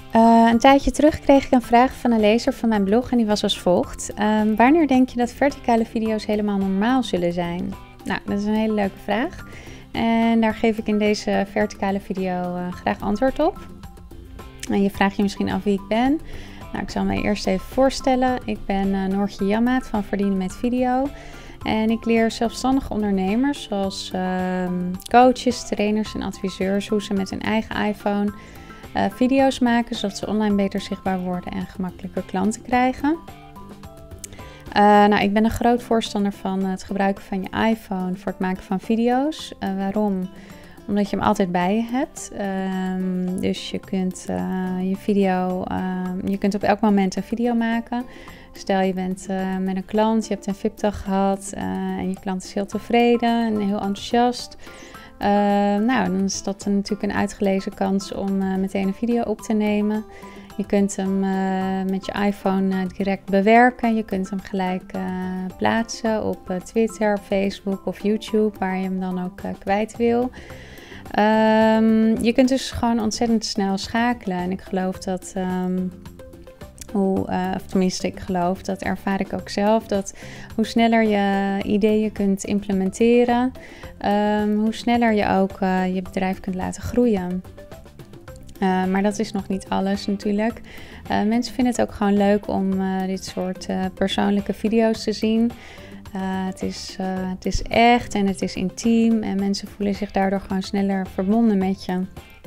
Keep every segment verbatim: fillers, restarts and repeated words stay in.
Uh, een tijdje terug kreeg ik een vraag van een lezer van mijn blog en die was als volgt. Uh, wanneer denk je dat verticale video's helemaal normaal zullen zijn? Nou, dat is een hele leuke vraag. En daar geef ik in deze verticale video uh, graag antwoord op. En je vraagt je misschien af wie ik ben. Nou, ik zal me eerst even voorstellen. Ik ben uh, Noortje Janmaat van Verdienen met Video. En ik leer zelfstandige ondernemers zoals uh, coaches, trainers en adviseurs hoe ze met hun eigen iPhone uh, video's maken, zodat ze online beter zichtbaar worden en gemakkelijker klanten krijgen. Uh, nou, ik ben een groot voorstander van het gebruiken van je iPhone voor het maken van video's. Uh, waarom? Omdat je hem altijd bij je hebt. Um, dus je kunt uh, je video, uh, je kunt op elk moment een video maken. Stel je bent uh, met een klant, je hebt een V I P-dag gehad uh, en je klant is heel tevreden en heel enthousiast. Uh, nou, dan is dat natuurlijk een uitgelezen kans om uh, meteen een video op te nemen. Je kunt hem uh, met je iPhone uh, direct bewerken. Je kunt hem gelijk uh, plaatsen op uh, Twitter, Facebook of YouTube, waar je hem dan ook uh, kwijt wil. Um, je kunt dus gewoon ontzettend snel schakelen. En ik geloof dat, um, hoe, uh, of tenminste ik geloof, dat ervaar ik ook zelf, dat hoe sneller je ideeën kunt implementeren, um, hoe sneller je ook uh, je bedrijf kunt laten groeien. Uh, maar dat is nog niet alles natuurlijk. Uh, mensen vinden het ook gewoon leuk om uh, dit soort uh, persoonlijke video's te zien. Uh, het, is, uh, het is echt en het is intiem en mensen voelen zich daardoor gewoon sneller verbonden met je. Uh,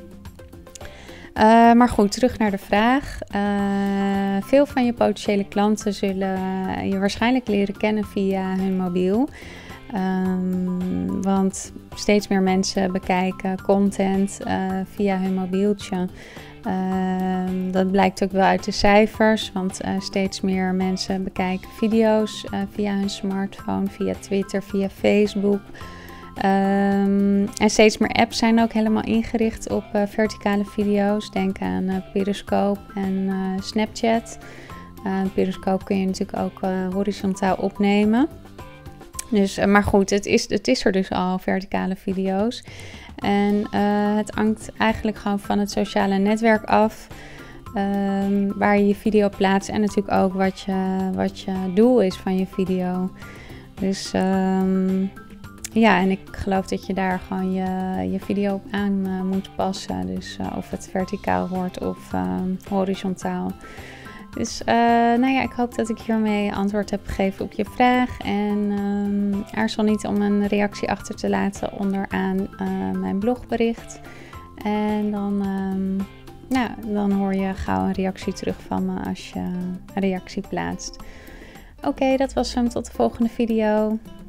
maar goed, terug naar de vraag. Uh, veel van je potentiële klanten zullen je waarschijnlijk leren kennen via hun mobiel. Um, want steeds meer mensen bekijken content uh, via hun mobieltje. Uh, dat blijkt ook wel uit de cijfers, want uh, steeds meer mensen bekijken video's uh, via hun smartphone, via Twitter, via Facebook. Um, en steeds meer apps zijn ook helemaal ingericht op uh, verticale video's. Denk aan uh, Periscope en uh, Snapchat. Uh, Periscope kun je natuurlijk ook uh, horizontaal opnemen. Dus, uh, maar goed, het is, het is er dus al, verticale video's. En uh, het hangt eigenlijk gewoon van het sociale netwerk af, um, waar je je video plaatst en natuurlijk ook wat je, wat je doel is van je video. Dus um, ja, en ik geloof dat je daar gewoon je, je video op aan uh, moet passen. Dus uh, of het verticaal wordt of uh, horizontaal. Dus uh, nou ja, ik hoop dat ik hiermee antwoord heb gegeven op je vraag. En um, aarzel niet om een reactie achter te laten onderaan uh, mijn blogbericht. En dan, um, nou, dan hoor je gauw een reactie terug van me als je een reactie plaatst. Oké, okay, dat was hem. Tot de volgende video.